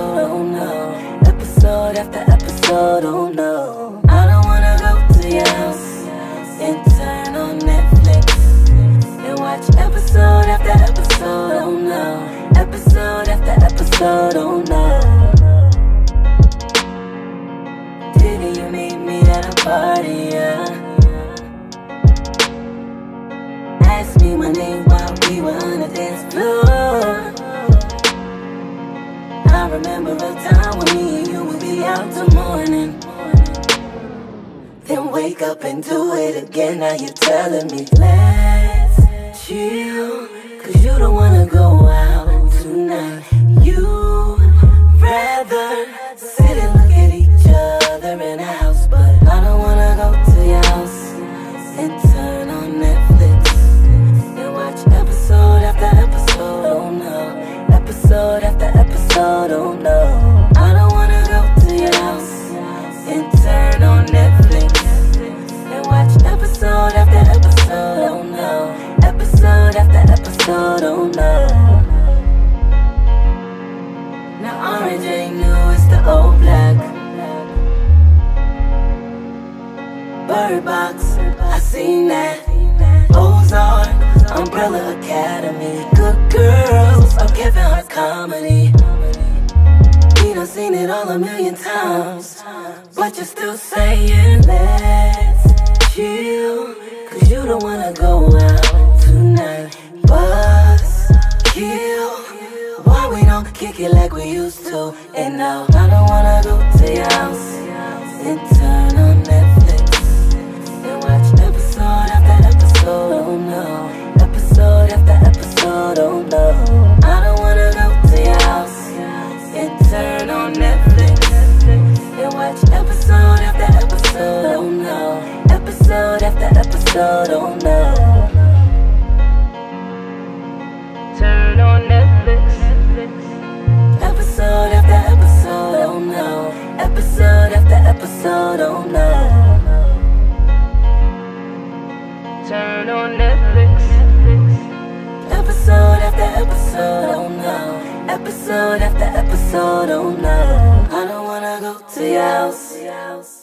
oh no. Episode after episode, oh no. I don't wanna go to your house and turn on Netflix and watch episode after episode, oh no. Episode after episode, oh no. Didn't you meet me at a party, yeah? Asked me my name while we were on the dance floor. I remember a time when me and you would be out till morning, then wake up and do it again. Now you're telling me let's chill, cause you don't wanna go out tonight. You rather sit and look at each other in a house, but I don't wanna go to your house and turn on Netflix and watch episode after episode, oh no. Episode after episode, oh no. I don't wanna go to your house and turn on Netflix and watch episode after episode, oh no. Episode after episode, oh no. Now orange ain't new, it's the old black. Bird Box, I seen that. Ozark, Umbrella Academy. Good girls, I'm giving her comedy. We done seen it all a million times, but you're still saying let's chill, cause you don't wanna go out tonight. Buzz, kill, why we don't kick it like we used to? And now I don't wanna go to your house and turn on Netflix and watch episode after episode, oh no. Episode after episode, oh no. I don't wanna go to your house and turn on Netflix and watch episode after episode, oh no. Episode after episode, oh no. Turn on Netflix. Episode after episode, oh no. Episode after episode, oh no. Turn on Netflix. Episode after episode, oh no. Episode after episode, oh no. I don't wanna go to your house.